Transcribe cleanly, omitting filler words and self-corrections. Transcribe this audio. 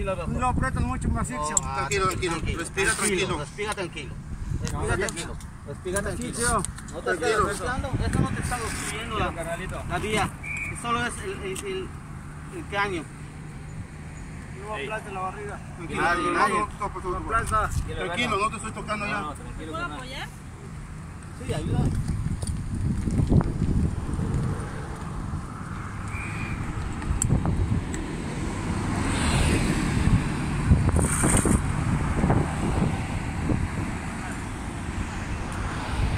tranquilo, doctor. No aprietas mucho, me asfixio. Tranquilo. Respira tranquilo. Respira tranquilo. Respira tranquilo. Respira tranquilo. No te Tranquilo. esto no te está obstruyendo la vía. Solo es el cráneo. No aplaste la barriga. Tranquilo, no te estoy tocando ya. ¿Puedo apoyar? Sí, ayuda.